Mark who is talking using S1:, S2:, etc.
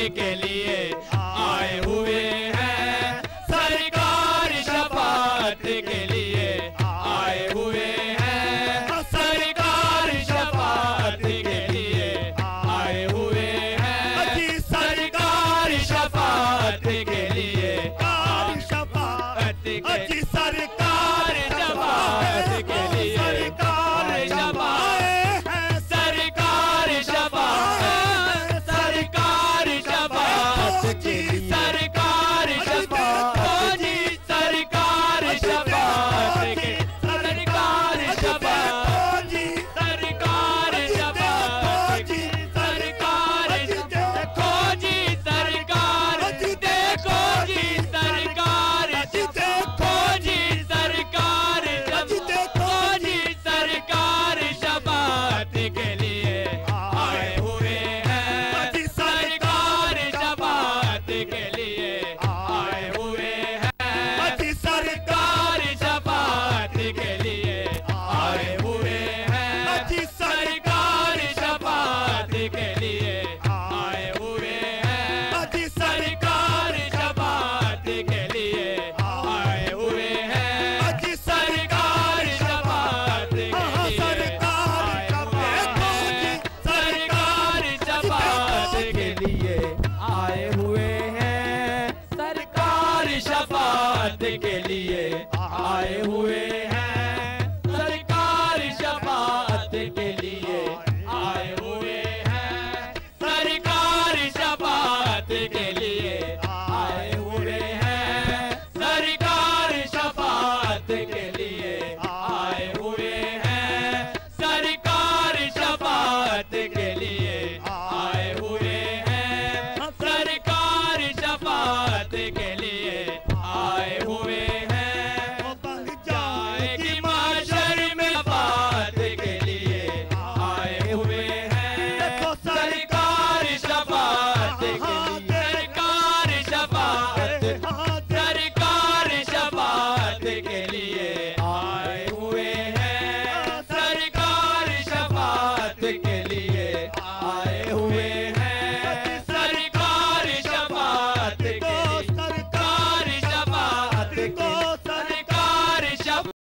S1: के लिए आए हुए हैं, सरकार शफाअत के लिए आए हुए हैं, सरकार शफाअत के लिए आए हुए हैं, सरकार शफाअत के लिए शफाअत के लिए सरकार शफाअत के लिए सरकार शफाअत सरकार शफाअत सरकार शफाअत के लिए सरकार शफाअत सरकार शफाअत के सरकार शफाअत सरकार शफाअत सरकार देखो जी सरकार देखो जी सरकार देखो जी सरकार देखो जी सरकार शफाअत के लिए आए हुए हैं, सरकार शफाअत के लिए आए हुए हैं, सरकार शफाअत के लिए आए हुए हैं, सरकार शफाअत के लिए आए हुए हैं, सरकार शफाअत के लिए आए हुए हैं, सरकार शफाअत के लिए सरकार शफाअत के लिए आए हुए हैं, सरकार शफाअत के लिए आए हुए हैं, सरकार शफाअत के लिए आए